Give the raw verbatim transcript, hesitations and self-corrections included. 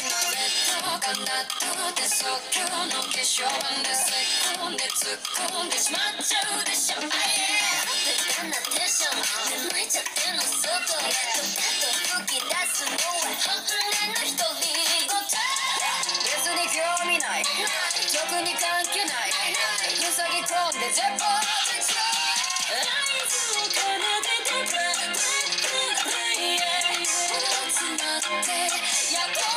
かなって即興の化粧でせっこんで突っ込んでしまっちゃうでしょ。あいえ別かなテンション眠いちゃってんの外へドカッと吹き出すのは本音の独り言。別に興味ない曲に関係ないふさぎ込んで絶望絶頂合図を奏でてバックバックイエイ集まってやっと